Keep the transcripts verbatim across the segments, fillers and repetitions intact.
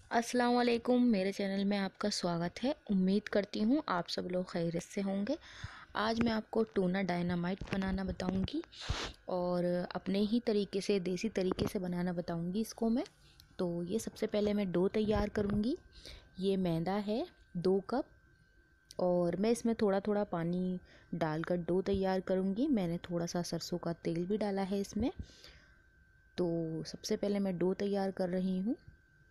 अस्सलाम वालेकुम। मेरे चैनल में आपका स्वागत है। उम्मीद करती हूँ आप सब लोग खैरियत से होंगे। आज मैं आपको टूना डायनामाइट बनाना बताऊँगी और अपने ही तरीके से, देसी तरीके से बनाना बताऊँगी इसको मैं। तो ये सबसे पहले मैं डो तैयार करूँगी। ये मैदा है दो कप और मैं इसमें थोड़ा थोड़ा पानी डालकर डो तैयार करूँगी। मैंने थोड़ा सा सरसों का तेल भी डाला है इसमें। तो सबसे पहले मैं डो तैयार कर रही हूँ।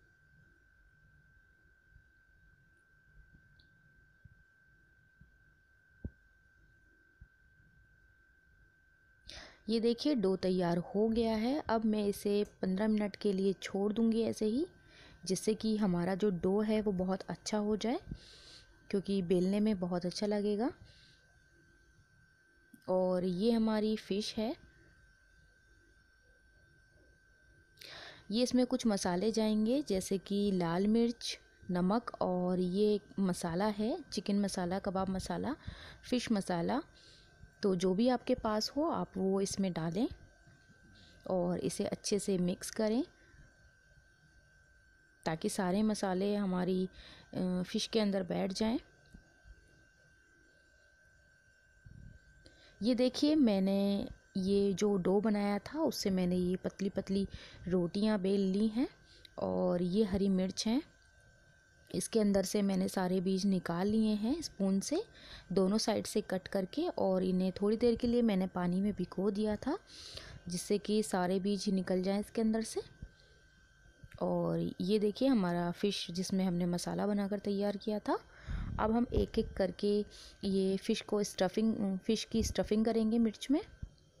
ये देखिए डो तैयार हो गया है। अब मैं इसे पंद्रह मिनट के लिए छोड़ दूंगी ऐसे ही, जिससे कि हमारा जो डो है वो बहुत अच्छा हो जाए, क्योंकि बेलने में बहुत अच्छा लगेगा। और ये हमारी फ़िश है। ये इसमें कुछ मसाले जाएंगे, जैसे कि लाल मिर्च, नमक, और ये मसाला है चिकन मसाला, कबाब मसाला, फ़िश मसाला। तो जो भी आपके पास हो आप वो इसमें डालें और इसे अच्छे से मिक्स करें, ताकि सारे मसाले हमारी फ़िश के अंदर बैठ जाएं। ये देखिए मैंने ये जो डो बनाया था उससे मैंने ये पतली पतली रोटियां बेल ली हैं। और ये हरी मिर्च हैं, इसके अंदर से मैंने सारे बीज निकाल लिए हैं स्पून से, दोनों साइड से कट करके। और इन्हें थोड़ी देर के लिए मैंने पानी में भिगो दिया था, जिससे कि सारे बीज निकल जाएं इसके अंदर से। और ये देखिए हमारा फ़िश जिसमें हमने मसाला बनाकर तैयार किया था। अब हम एक एक करके ये फ़िश को स्टफिंग फ़िश की स्टफिंग करेंगे मिर्च में।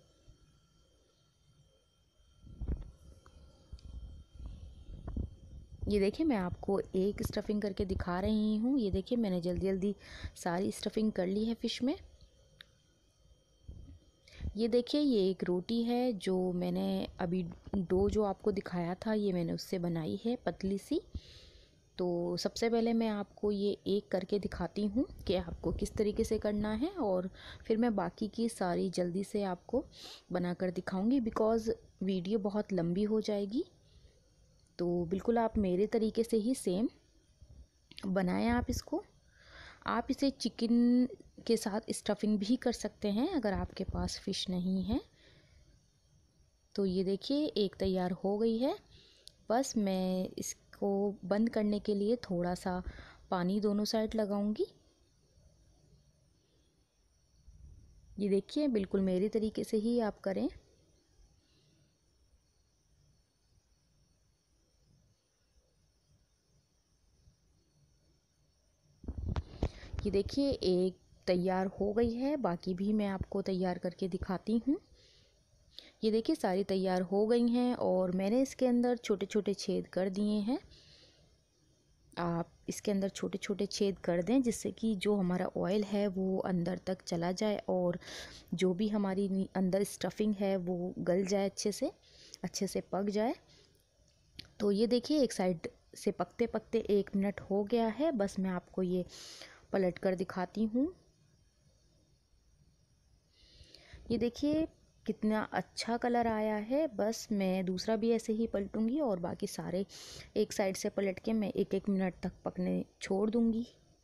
ये देखिए मैं आपको एक स्टफिंग करके दिखा रही हूँ। ये देखिए मैंने जल्दी जल्दी सारी स्टफिंग कर ली है फ़िश में। ये देखिए ये एक रोटी है जो मैंने अभी डो जो आपको दिखाया था ये मैंने उससे बनाई है, पतली सी। तो सबसे पहले मैं आपको ये एक करके दिखाती हूँ कि आपको किस तरीके से करना है, और फिर मैं बाकी की सारी जल्दी से आपको बनाकर दिखाऊंगी, बिकॉज़ वीडियो बहुत लंबी हो जाएगी। तो बिल्कुल आप मेरे तरीके से ही सेम बनाएं आप इसको। आप इसे चिकन के साथ स्टफिंग भी कर सकते हैं अगर आपके पास फ़िश नहीं है। तो ये देखिए एक तैयार हो गई है। बस मैं इसको बंद करने के लिए थोड़ा सा पानी दोनों साइड लगाऊंगी। ये देखिए बिल्कुल मेरे तरीके से ही आप करें। ये देखिए एक तैयार हो गई है, बाकी भी मैं आपको तैयार करके दिखाती हूँ। ये देखिए सारी तैयार हो गई हैं और मैंने इसके अंदर छोटे छोटे छेद कर दिए हैं। आप इसके अंदर छोटे छोटे छेद कर दें, जिससे कि जो हमारा ऑयल है वो अंदर तक चला जाए और जो भी हमारी अंदर स्टफिंग है वो गल जाए, अच्छे से अच्छे से पक जाए। तो ये देखिए एक साइड से पकते पकते एक मिनट हो गया है। बस मैं आपको ये पलट कर दिखाती हूँ। ये देखिए कितना अच्छा कलर आया है। बस मैं दूसरा भी ऐसे ही पलटूंगी और बाकी सारे एक साइड से पलट के मैं एक एक मिनट तक पकने छोड़ दूंगी।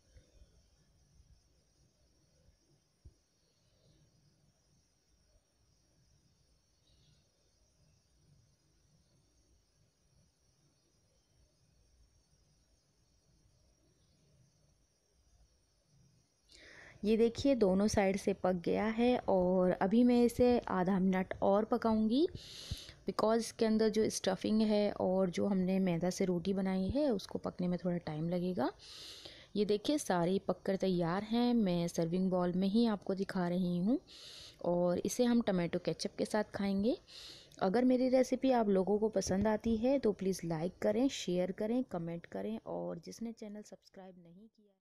ये देखिए दोनों साइड से पक गया है और अभी मैं इसे आधा मिनट और पकाऊंगी, बिकॉज़ इसके अंदर जो स्टफिंग है और जो हमने मैदा से रोटी बनाई है उसको पकने में थोड़ा टाइम लगेगा। ये देखिए सारी पककर तैयार हैं। मैं सर्विंग बॉल में ही आपको दिखा रही हूँ और इसे हम टमाटो केचप के साथ खाएंगे। अगर मेरी रेसिपी आप लोगों को पसंद आती है तो प्लीज़ लाइक करें, शेयर करें, कमेंट करें, और जिसने चैनल सब्सक्राइब नहीं किया